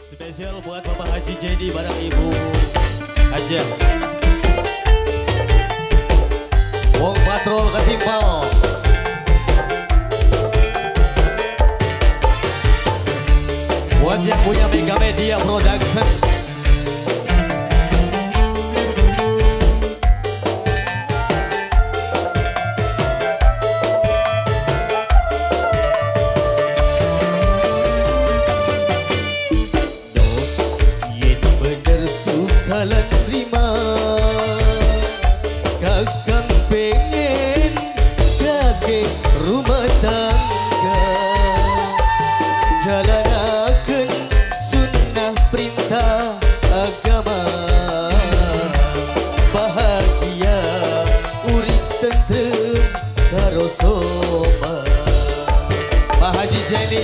Spesial buat Bapak Haji Jadi bareng Ibu Haja. Wong Patrol ketimpal. Buat yang punya Mega Media Production. Kakang pengen kakek rumah tangga, jalanakan sunnah perintah agama, bahagia urip tentrem karo soma. Pak Haji Jadi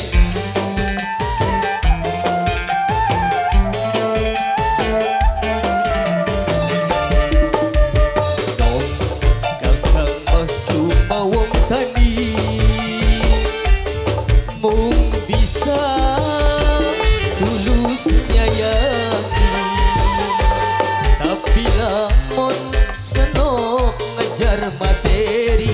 bisa tulus nyayangi, tapi lamun senok ngejar materi,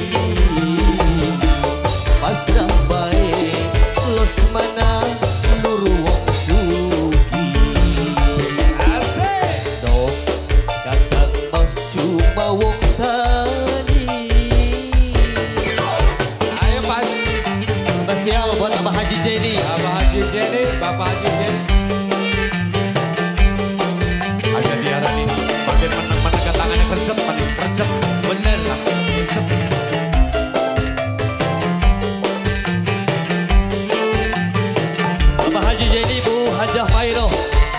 pasrah bae los mana nur wong sugi. Asik dong kakak mah cuma wong tani. Ayo Pak, spesial buat Bapak Haji Jadi. Bapak Haji Jadi ada di arah ini makin menang ke tangannya kerjep bener kerjep. Bapak Haji Jadi Bu Hajah Mairo.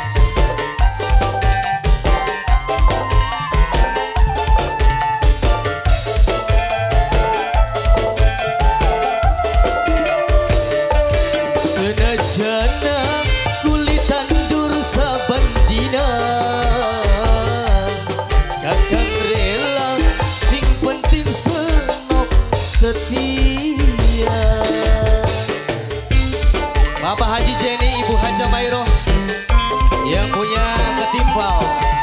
Senajana kulit tandur saban dina, kakang rela sing penting senok setia. Bapak Haji Jadi Ibu Haja Mairo yang punya ketimpal.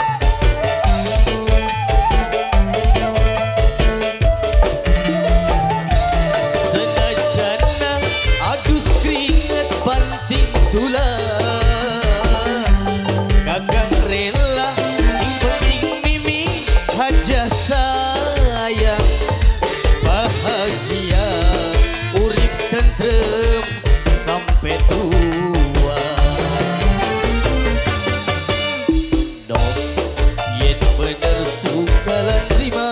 Senajana adus keringet banting tulang, kakang rela sing penting mimi haja sayang, bahagia urip tentrem sampai tua. Dong yen bener suka lan terima,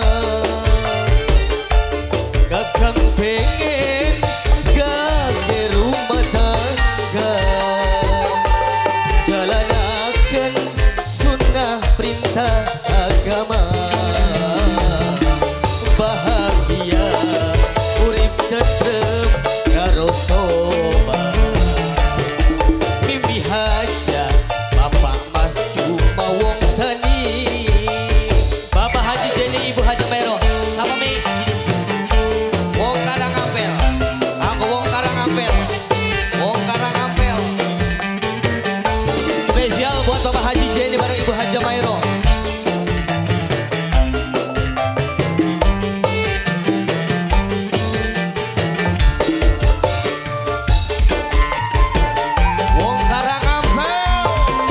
kakang pengen gade rumah tangga, jalanakan sunnah perintah agama, bahagia urip tentrem karo soba. Mimpi haja bapak mah cuma wong tani. Bapak Haji Jadi Ibu Haja Mairo sama mi wong Karang Ampel, aku wong Karang Ampel, wong Karang Ampel. Spesial buat Bapak Haji Jadi bareng Ibu Haja Mairo. Wong Karang Ampel.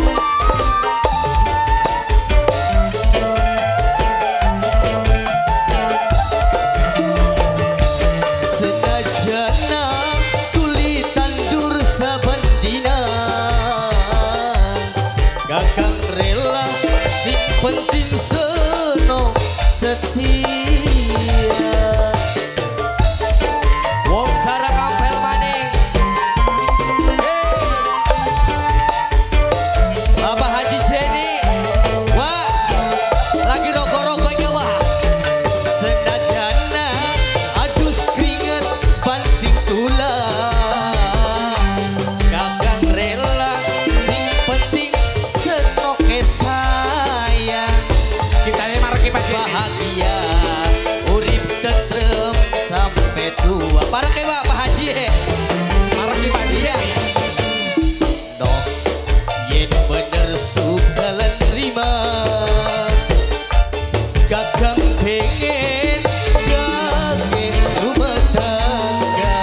Senajana kulit tandur saban dina, kakang rela sing penting senok setia. Wong Karang Ampel maning. Bapak Haji Jadi, wah lagi rokok-rokoknya wah. Senajana adus keringet banting tulang, kakang rela sing penting setia. yen bener suka lan nerima kakang pengen gawe rumah tangga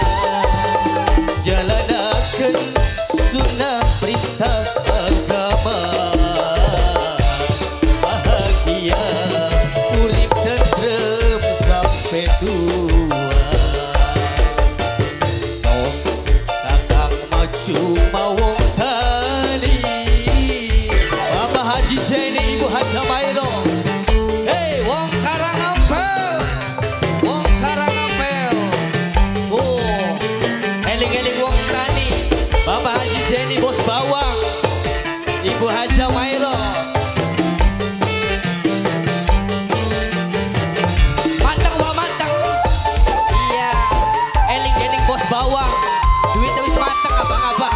jalanaken sunnah perintah agama bahagia urip tentrem sampai tua oh kakang maju mawong tali Bapak Haji Jeni Ibu Haja Mairo hey wong Karangampel wong Karangampel oh eling-eling wong tani Bapak Haji Jeni Bos Bawang Ibu Haja Mairo manteng wah manteng iya eling-eling Bos Bawang duit wis manteng abang-abang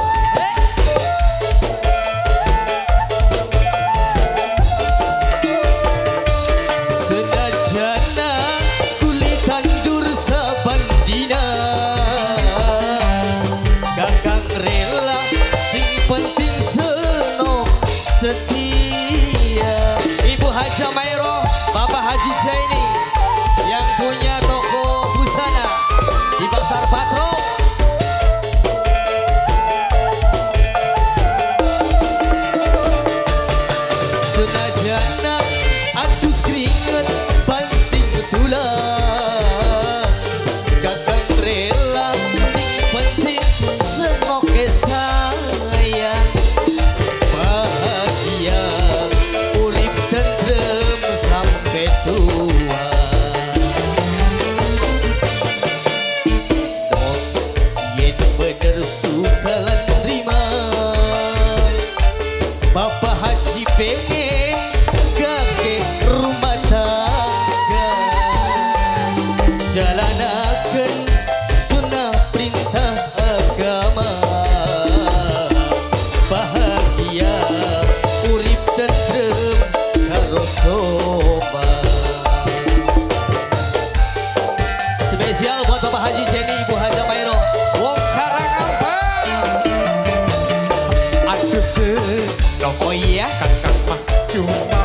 senajana kulit tandur sabandina kakang rela sing penting seno setia Ibu Haja Mairo Bapak Haji Jaini yang punya toko busana di Pasar Patro senajana adus keringet banting tulang kakang rela sing penting senoke sayang bahagia urip tentrem sampai tua dong yen bener suka lan terima Bapak Haji pengen gawe rumah tangga jalanaken sunnah perintah agama bahagia urip tentrem karo sobat spesial buat Bapak Haji Jeni Ibu Haja Mairo wong Karangampel Aduh se oh iya kakang mah cuma